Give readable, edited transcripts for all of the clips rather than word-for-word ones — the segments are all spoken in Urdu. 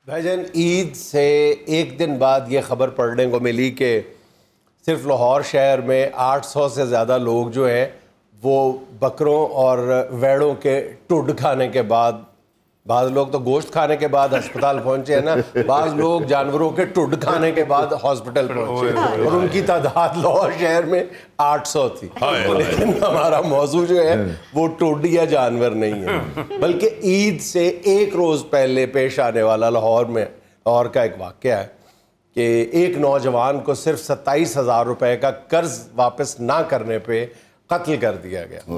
بھائی جان عید سے ایک دن بعد یہ خبر پڑھنے کو ملی کہ صرف لاہور شہر میں 800 سے زیادہ لوگ جو ہیں وہ بکروں اور ویڑوں کے ٹڈ کھانے کے بعد، بعض لوگ تو گوشت کھانے کے بعد ہسپتال پہنچے ہیں نا، بعض لوگ جانوروں کے ٹڈ کھانے کے بعد ہاسپٹل پہنچے اور ان کی تعداد لاہور شہر میں 800 تھی. لیکن ہمارا موضوع جو ہے وہ ٹڈ یا جانور نہیں ہے، بلکہ عید سے ایک روز پہلے پیش آنے والا لاہور کا ایک واقعہ ہے کہ ایک نوجوان کو صرف 27,000 روپے کا قرض واپس نہ کرنے پہ قتل کر دیا گیا.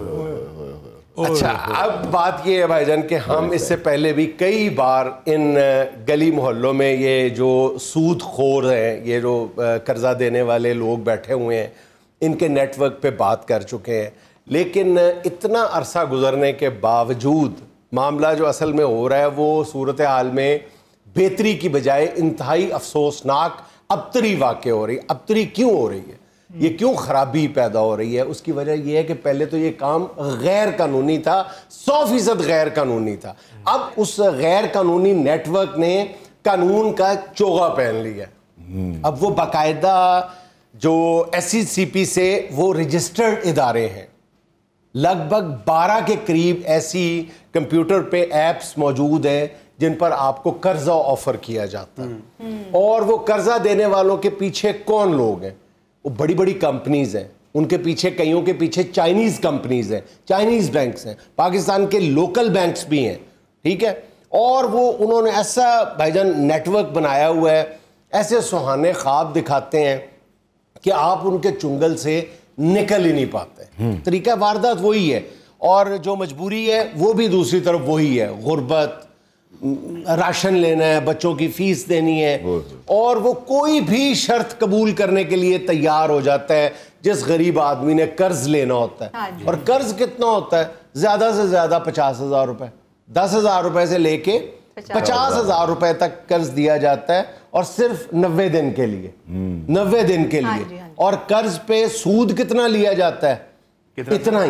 اچھا، اب بات یہ ہے بھائی جان کہ ہم اس سے پہلے بھی کئی بار ان گلی محلوں میں یہ جو سود خور ہیں، یہ جو قرضہ دینے والے لوگ بیٹھے ہوئے ہیں، ان کے نیٹ ورک پہ بات کر چکے ہیں. لیکن اتنا عرصہ گزرنے کے باوجود معاملہ جو اصل میں ہو رہا ہے وہ صورتحال میں بہتری کی بجائے انتہائی افسوسناک ابتری واقع ہو رہی ہے. ابتری کیوں ہو رہی ہے؟ یہ کیوں خرابی پیدا ہو رہی ہے؟ اس کی وجہ یہ ہے کہ پہلے تو یہ کام غیر قانونی تھا، 100% غیر قانونی تھا. اب اس غیر قانونی نیٹ ورک نے قانون کا چوغا پہن لیا. اب وہ باقاعدہ جو SCCP سے وہ رجسٹرڈ ادارے ہیں، لگ بھگ 12 کے قریب ایسی کمپیوٹر پہ ایپس موجود ہیں جن پر آپ کو قرضہ آفر کیا جاتا ہے. اور وہ قرضہ دینے والوں کے پیچھے کون لوگ ہیں؟ وہ بڑی بڑی کمپنیز ہیں، ان کے پیچھے کئیوں کے پیچھے چائنیز کمپنیز ہیں، چائنیز بینکس ہیں، پاکستان کے لوکل بینکس بھی ہیں، ٹھیک ہے. اور وہ انہوں نے ایسا بھائی جان نیٹ ورک بنایا ہوا ہے، ایسے سہانے خواب دکھاتے ہیں کہ آپ ان کے چنگل سے نکل ہی نہیں پاتے. طریقہ واردات وہی ہے اور جو مجبوری ہے وہ بھی دوسری طرف وہی ہے، غربت، راشن لینا ہے، بچوں کی فیس دینی ہے، اور وہ کوئی بھی شرط قبول کرنے کے لیے تیار ہو جاتا ہے جس غریب آدمی نے قرض لینا ہوتا ہے. اور قرض کتنا ہوتا ہے؟ زیادہ سے زیادہ 50,000 روپے، 10,000 روپے سے لے کے 50,000 روپے تک قرض دیا جاتا ہے، اور صرف 90 دن کے لیے، 90 دن کے لیے. اور قرض پہ سود کتنا لیا جاتا ہے؟ اتنا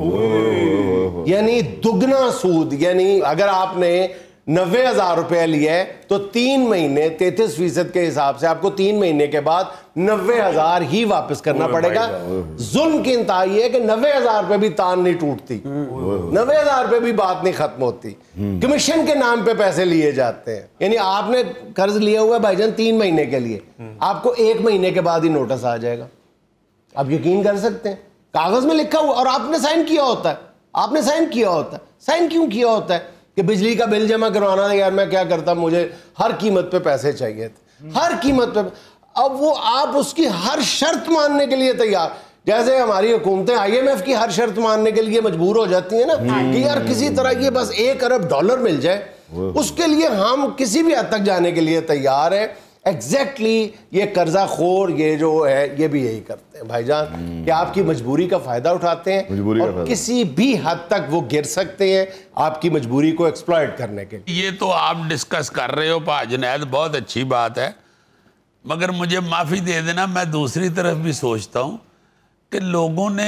ہی، یعنی دگنا سود. یعنی اگر آپ نے 90,000 روپے لیا ہے تو 3 مہینے 33% کے حساب سے آپ کو 3 مہینے کے بعد 90,000 ہی واپس کرنا پڑے گا. ظلم کی انتہا یہ ہے کہ 90,000 روپے بھی تان نہیں ٹوٹتی، 90,000 روپے بھی بات نہیں ختم ہوتی. کمیشن کے نام پہ پیسے لیے جاتے ہیں. یعنی آپ نے قرض لیا ہوا ہے بھائی جان 3 مہینے کے لیے، آپ کو 1 مہینے کے بعد ہی نوٹس آ جائے گا. آپ یقین کر سکتے ہیں، کاغذ میں لکھا ہوا اور آپ نے سائن کیا ہوتا ہے. آپ نے سائن کیا ہوتا ہے. سائن کیوں کیا ہوتا ہے؟ کہ بجلی کا بل جمع کروانا ہے، یار میں کیا کرتا، مجھے ہر قیمت پہ پیسے چاہیے تھے، ہر قیمت پہ. اب وہ آپ اس کی ہر شرط ماننے کے لیے تیار، جیسے ہماری حکومتیں IMF کی ہر شرط ماننے کے لیے مجبور ہو جاتی ہیں نا کہ یار کسی طرح یہ بس $1 ارب مل جائے، اس کے لیے ہم کسی بھی حد تک جانے کے لیے تیار ہیں. ایگزیکٹلی یہ قرضہ خور یہ جو ہے یہ بھی یہی کرتے ہیں بھائی جان کہ آپ کی مجبوری کا فائدہ اٹھاتے ہیں اور کسی بھی حد تک وہ گر سکتے ہیں آپ کی مجبوری کو ایکسپلائٹ کرنے کے. یہ تو آپ ڈسکس کر رہے ہو پا جنید، بہت اچھی بات ہے، مگر مجھے معافی دے دینا، میں دوسری طرف بھی سوچتا ہوں کہ لوگوں نے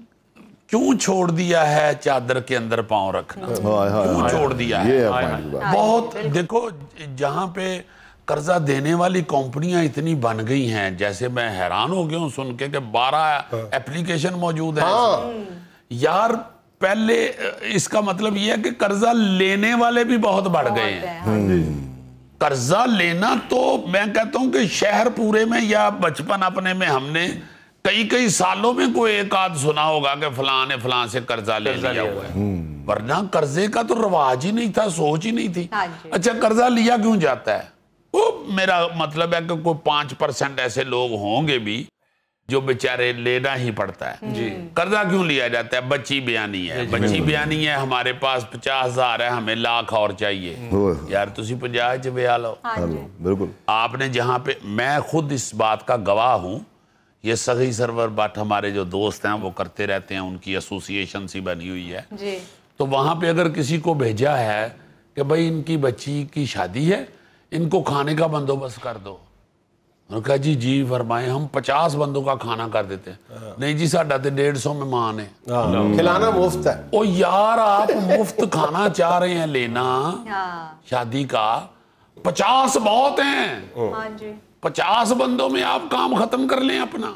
کیوں چھوڑ دیا ہے چادر کے اندر پاؤں رکھنا، کیوں چھوڑ دیا ہے. بہت دیکھو، جہاں پہ قرضہ دینے والی کمپنیاں اتنی بن گئی ہیں، جیسے میں حیران ہو گیا ہوں سن کے کہ 12 اپلیکیشن موجود ہیں. یار پہلے اس کا مطلب یہ ہے کہ قرضہ لینے والے بھی بہت بڑھ گئے ہیں. قرضہ لینا تو میں کہتا ہوں کہ شہر پورے میں یا بچپن اپنے میں ہم نے کئی سالوں میں کوئی ایک آدھ سنا ہوگا کہ فلاں نے فلاں سے قرضہ لے لیا ہوا ہے، ورنہ قرضے کا تو رواج ہی نہیں تھا، سوچ ہی نہیں تھی. اچھا، قرضہ لیا کیوں جاتا ہے؟ وہ میرا مطلب ہے کہ کوئی 5% ایسے لوگ ہوں گے بھی جو بیچارے لینا ہی پڑتا ہے. قرضہ کیوں لیا جاتا ہے؟ بچی بیانی ہے، بچی بیانی ہے، ہمارے پاس 50,000 ہے، ہمیں لاکھ اور چاہیے. یار تسی 50 چ بیا لو. بالکل. آپ نے جہاں پہ، میں خود اس بات کا گواہ ہوں، یہ سغی سرور بٹ ہمارے جو دوست ہیں وہ کرتے رہتے ہیں، ان کی ایسوسییشن سی بنی ہوئی ہے. تو وہاں پہ اگر کسی کو بھیجا ہے کہ بھائی ان کی بچی کی شادی ہے، ان کو کھانے کا بندوبست کر دو، انہوں نے کہا جی فرمائیں، ہم 50 بندوں کا کھانا کر دیتے ہیں. نہیں جی ساڈا تے 150 مہمان ہے، کھلانا مفت ہے. او یار آپ مفت کھانا چاہ رہے ہیں لینا شادی کا، 50 بہت ہیں. ہاں جی 50 بندوں میں آپ کام ختم کر لیں اپنا.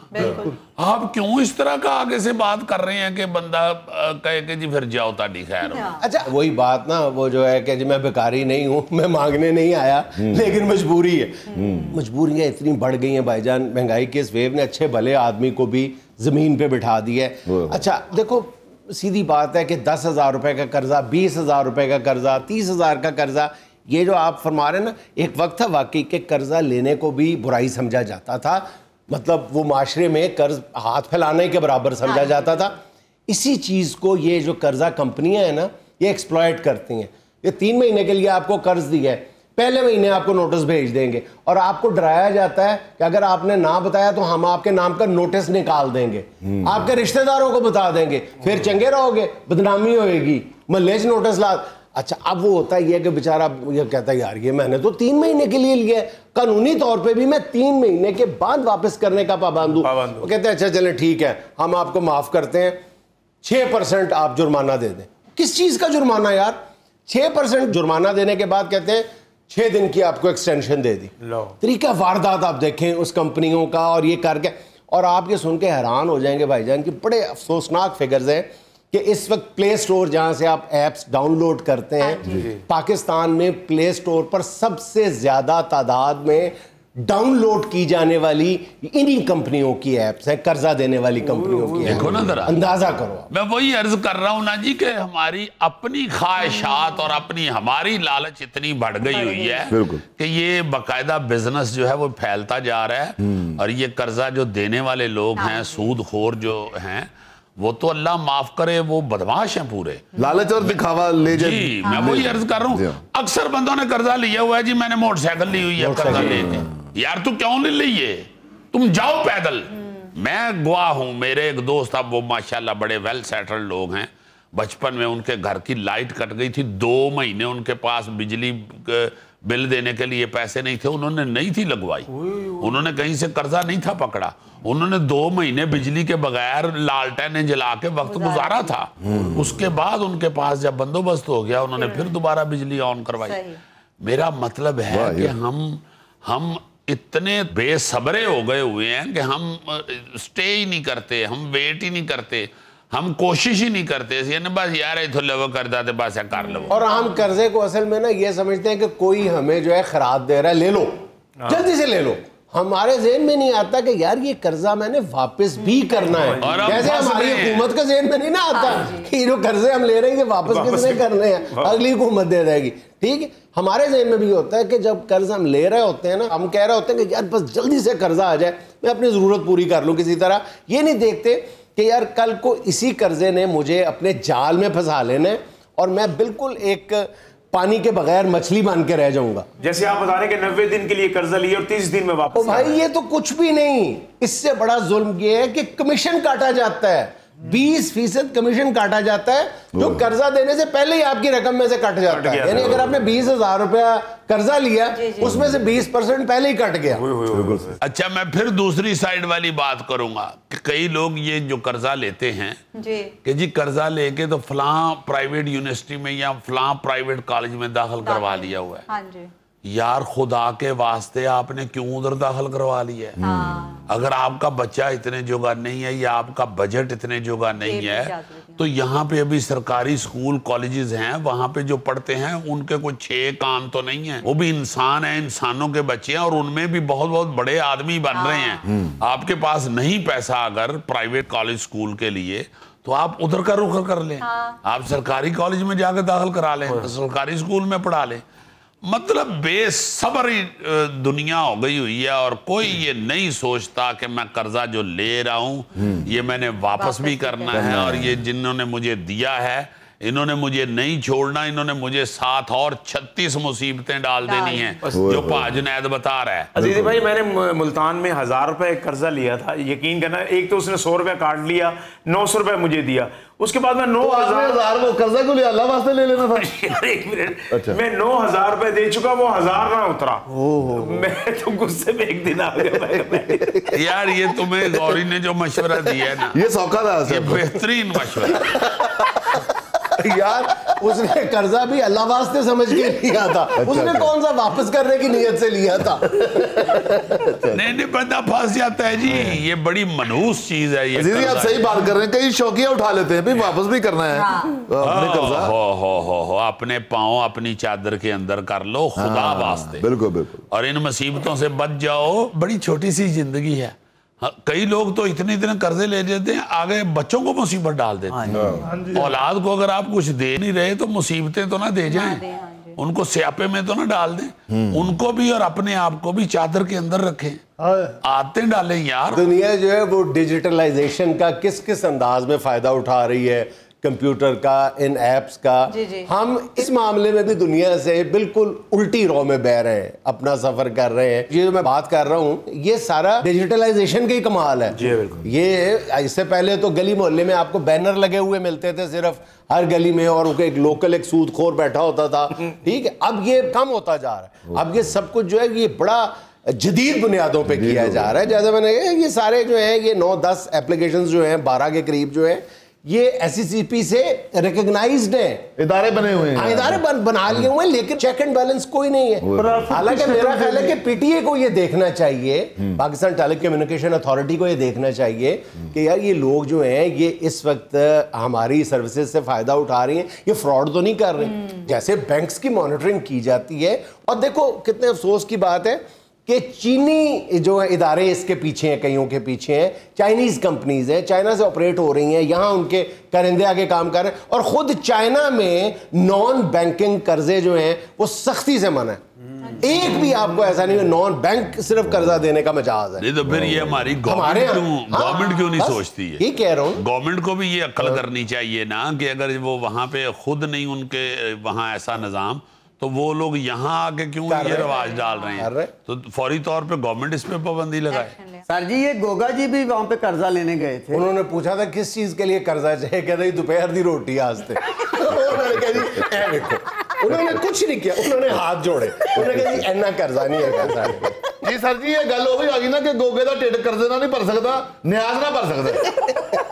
آپ کیوں اس طرح کا آگے سے بات کر رہے ہیں کہ بندہ کہے کہ جی پھر جاؤ تاڑی خیر ہو. اچھا وہی بات نا وہ جو ہے کہ جی میں بیکاری نہیں ہوں, میں مانگنے نہیں آیا, لیکن مجبوری ہے. مجبوریاں اتنی بڑھ گئی ہیں بھائی جان, مہنگائی کے اس ویو نے اچھے بھلے آدمی کو بھی زمین پہ بٹھا دیا ہے. اچھا دیکھو سیدھی بات ہے کہ 10,000 روپے کا قرضہ, 20,000 روپے کا قرضہ, 30,000 کا قرضہ, یہ جو آپ فرما رہے ہیں نا, ایک وقت تھا واقعی کہ قرضہ لینے کو بھی برائی سمجھا جاتا تھا, مطلب وہ معاشرے میں قرض ہاتھ پھیلانے کے برابر سمجھا جاتا تھا. اسی چیز کو یہ جو قرضہ کمپنیاں ہیں نا یہ ایکسپلائٹ کرتی ہیں. یہ 3 مہینے کے لیے آپ کو قرض دیا ہے, پہلے مہینے آپ کو نوٹس بھیج دیں گے اور آپ کو ڈرایا جاتا ہے کہ اگر آپ نے نہ بتایا تو ہم آپ کے نام کا نوٹس نکال دیں گے, آپ کے رشتہ داروں کو بتا دیں گے, پھر چنگے رہو گے, بدنامی ہوئے گی, محلے سے نوٹس لا. اچھا اب وہ ہوتا ہے یہ کہ بیچارہ یہ کہتا ہے یار یہ میں نے تو 3 مہینے کے لیے لیا ہے, قانونی طور پہ بھی میں 3 مہینے کے بعد واپس کرنے کا پابند ہوں. وہ کہتے ہیں اچھا چلیں ٹھیک ہے ہم آپ کو معاف کرتے ہیں, 6% آپ جرمانہ دے دیں. کس چیز کا جرمانہ یار؟ 6% جرمانہ دینے کے بعد کہتے ہیں 6 دن کی آپ کو ایکسٹینشن دے دی. طریقہ واردات آپ دیکھیں اس کمپنیوں کا, اور یہ کر کے, اور آپ یہ سن کے حیران ہو جائیں گے بھائی جان کہ بڑے افسوسناک فگرز ہیں کہ اس وقت پلے سٹور جہاں سے آپ ایپس ڈاؤن لوڈ کرتے ہیں, پاکستان میں پلے سٹور پر سب سے زیادہ تعداد میں ڈاؤن لوڈ کی جانے والی انہی کمپنیوں کی ایپس ہیں, قرضہ دینے والی کمپنیوں کی. دیکھو نا ذرا, اندازہ کرو. میں وہی عرض کر رہا ہوں نا جی کہ ہماری اپنی خواہشات اور ہماری لالچ اتنی بڑھ گئی ہوئی ہے کہ یہ باقاعدہ بزنس جو ہے وہ پھیلتا جا رہا ہے. اور یہ قرضہ جو دینے والے لوگ ہیں, سود خور جو ہیں, وہ تو اللہ معاف کرے وہ بدماش ہیں پورے, لالچ اور دکھاوا لے جائے. جی میں وہی عرض کر رہا ہوں, اکثر بندوں نے قرضہ لیا ہوا ہے, جی میں نے موٹر سائیکل لی ہوئی ہے قرضہ لے کے. یار تو کیوں نہیں لیے, تم جاؤ پیدل. میں گواہ ہوں, میرے ایک دوست اب وہ ماشاءاللہ بڑے ویل سیٹلڈ لوگ ہیں, بچپن میں ان کے گھر کی لائٹ کٹ گئی تھی, 2 مہینے ان کے پاس بجلی بل دینے کے لیے پیسے نہیں تھے, انہوں نے نہیں تھی لگوائی, انہوں نے کہیں سے قرضہ نہیں تھا پکڑا, انہوں نے 2 مہینے بجلی کے بغیر لالٹینیں جلا کے وقت گزارا تھا. اس کے بعد ان کے پاس جب بندوبست ہو گیا انہوں نے پھر دوبارہ بجلی آن کروائی. میرا مطلب ہے کہ ہم اتنے بے صبرے ہو گئے ہوئے ہیں کہ ہم سٹے ہی نہیں کرتے, ہم ویٹ ہی نہیں کرتے, ہم کوشش ہی نہیں کرتے, یعنی بس یار ایتھو لو کردہ تے بس کر لو. اور ہم قرضے کو اصل میں نا یہ سمجھتے ہیں کہ کوئی ہمیں جو ہے خراج دے رہا ہے, لے لو جلدی سے لے لو. ہمارے ذہن میں نہیں آتا کہ یار یہ قرضہ میں نے واپس بھی کرنا ہے. جیسے ہماری حکومت کا ذہن میں نہیں نا آتا کہ یہ جو قرضے ہم لے رہے ہیں یہ واپس کس نے کرنے ہیں, اگلی حکومت دے دے گی. ٹھیک ہے, ہمارے ذہن میں بھی ہوتا ہے کہ جب قرض ہم لے رہے ہوتے ہیں نا, ہم کہہ رہے ہوتے ہیں کہ یار بس جلدی سے قرضہ آ جائے, میں اپنی ضرورت پوری کر لوں کسی طرح. یہ نہیں دیکھتے کہ یار کل کو اسی قرضے نے مجھے اپنے جال میں پھنسا لینا ہے اور میں بالکل ایک پانی کے بغیر مچھلی بن کے رہ جاؤں گا. جیسے آپ بتا رہے ہیں کہ 90 دن کے لیے قرضہ لیے اور 30 دن میں واپس. بھائی یہ تو کچھ بھی نہیں, اس سے بڑا ظلم یہ ہے کہ کمیشن کاٹا جاتا ہے, 20% کمیشن کاٹا جاتا ہے جو قرضہ دینے سے پہلے ہی آپ کی رقم میں سے کٹ جاتا ہے. یعنی اگر آپ نے 20,000 روپیہ قرضہ لیا اس میں سے 20% پہلے ہی کٹ گیا. اچھا میں پھر دوسری سائیڈ والی بات کروں گا کہ کئی لوگ یہ جو قرضہ لیتے ہیں کہ جی قرضہ لے کے تو فلاں پرائیویٹ یونیورسٹی میں یا فلاں پرائیویٹ کالج میں داخل کروا لیا ہوا ہے. یار خدا کے واسطے آپ نے کیوں ادھر داخل کروا لیا ہے؟ اگر آپ کا بچہ اتنے جوگا نہیں ہے یا آپ کا بجٹ اتنے جوگا نہیں ہے تو یہاں پہ ابھی سرکاری سکول کالجز ہیں, وہاں پہ جو پڑھتے ہیں ان کے کوئی 6 کان تو نہیں ہیں, وہ بھی انسان ہیں, انسانوں کے بچے ہیں اور ان میں بھی بہت بہت بڑے آدمی بن رہے ہیں. آپ کے پاس نہیں پیسہ اگر پرائیویٹ کالج سکول کے لیے تو آپ ادھر کا رخ کر لیں, آپ سرکاری کالج میں جا کے داخل کرا لیں, سرکاری سکول میں پڑھا لیں. مطلب بے صبر دنیا ہو گئی ہوئی ہے اور کوئی یہ نہیں سوچتا کہ میں قرضہ جو لے رہا ہوں یہ میں نے واپس بھی کرنا ہے, اور یہ جنہوں نے مجھے دیا ہے انہوں نے مجھے نہیں چھوڑنا, انہوں نے مجھے ساتھ اور 36 مصیبتیں ڈال دینی ہیں جو پا جنید بتا رہا ہے. عزیزی بھائی میں نے ملتان میں 1000 روپے قرضہ لیا تھا, یقین کرنا, ایک تو اس نے 100 روپے کاٹ لیا, 900 روپے مجھے دیا, اس کے بعد میں 9000 قرضہ کو لیا, اللہ واسطے لے لینا تھا. ایک منٹ, میں 9000 روپے دے چکا, وہ 1000 نہ اترا, میں تو غصے میں ایک دن آ گیا. یار یہ تمہیں غوری نے جو مشورہ دیا ہے نا یہ سوکھا تھا, یہ بہترین مشورہ. यार उसने कर्जा भी अल्लाह वास्ते समझ के लिया था, उसने कौन सा वापस करने की नीयत से लिया था। नहीं बंदा फंस जाता है जी, ये बड़ी मनहूस चीज है ये। जी आप सही बात कर रहे हैं, कई शौकिया उठा लेते हैं, वापस भी करना है अपने कर्जा। हो अपने पाँव अपनी चादर के अंदर कर लो खुदा वास्ते। बिल्कुल बिल्कुल। और इन मुसीबतों से बच जाओ, बड़ी छोटी सी जिंदगी है। कई लोग तो इतने कर्जे ले लेते हैं, आगे बच्चों को मुसीबत डाल देते हैं। औलाद को अगर आप कुछ दे नहीं रहे तो मुसीबतें तो ना दे जाएं, उनको स्यापे में तो ना डाल दें, उनको भी और अपने आप को भी चादर के अंदर रखें, आते डालें यार। दुनिया जो है वो डिजिटलाइजेशन का किस किस अंदाज में फायदा उठा रही है, कंप्यूटर का, इन एप्स का। हम इस मामले में भी दुनिया से बिल्कुल उल्टी रो में बह रहे हैं, अपना सफर कर रहे हैं। ये जो मैं बात कर रहा हूँ ये सारा डिजिटलाइजेशन का ही कमाल है। ये इससे पहले तो गली मोहल्ले में आपको बैनर लगे हुए मिलते थे सिर्फ हर गली में, और एक लोकल एक सूदखोर बैठा होता था, ठीक है। अब ये कम होता जा रहा है, अब ये सब कुछ जो है ये बड़ा जदीद बुनियादों पे किया जा रहा है। जैसे मैंने ये सारे जो है ये 9-10 एप्लीकेशंस जो हैं 12 के करीब जो है ये SECP से रिकॉग्नाइज्ड हैं, इदारे बने हुए हैं, इदारे बना लिए हुए हैं, लेकिन चेक एंड बैलेंस कोई नहीं है। हालांकि मेरा ख्याल है कि PTA को ये देखना चाहिए, पाकिस्तान टेली कम्युनिकेशन अथॉरिटी को ये देखना चाहिए कि यार ये लोग जो हैं ये इस वक्त हमारी सर्विसेज से फायदा उठा रही हैं, ये फ्रॉड तो नहीं कर रहे। जैसे बैंक्स की मॉनिटरिंग की जाती है, और देखो कितने अफसोस की बात है कि चीनी जो इदारे इसके पीछे हैं, कईयों के पीछे हैं, चाइनीज कंपनीज हैं, चाइना से ऑपरेट हो रही हैं, यहाँ उनके करिंदे आगे काम कर रहे हैं, और खुद चाइना में नॉन बैंकिंग कर्जे जो हैं वो सख्ती से मना है। एक भी आपको ऐसा नहीं है नॉन बैंक सिर्फ कर्जा देने का मजाज है। नहीं तो फिर ये हमारी गवर्नमेंट क्यों नहीं सोचती है? ये कह रहा हूँ गवर्नमेंट को भी ये अक्ल करनी चाहिए ना कि अगर वो वहां पे खुद नहीं उनके वहां ऐसा निजाम, तो वो लोग यहाँ आके क्यों ये रवाज डाल रहे हैं? तो फौरी तौर पे गवर्नमेंट इस पे पाबंदी लगाए। सर जी ये गोगा जी भी वहाँ पे कर्जा लेने गए थे, उन्होंने पूछा था किस चीज के लिए कर्जा चाहिए, कहते दोपहर दी रोटी आज ते। उन्होंने कहा जी ए देखो, उन्होंने कुछ नहीं किया, उन्होंने हाथ जोड़े, उन्होंने कहा जी इन्ना कर्जा नहीं है पैसा। जी सर जी ये गल हो गई आ गई ना कि गोगे का ढिड कर्जे ना नहीं भर सकता, न्याज ना भर सकता।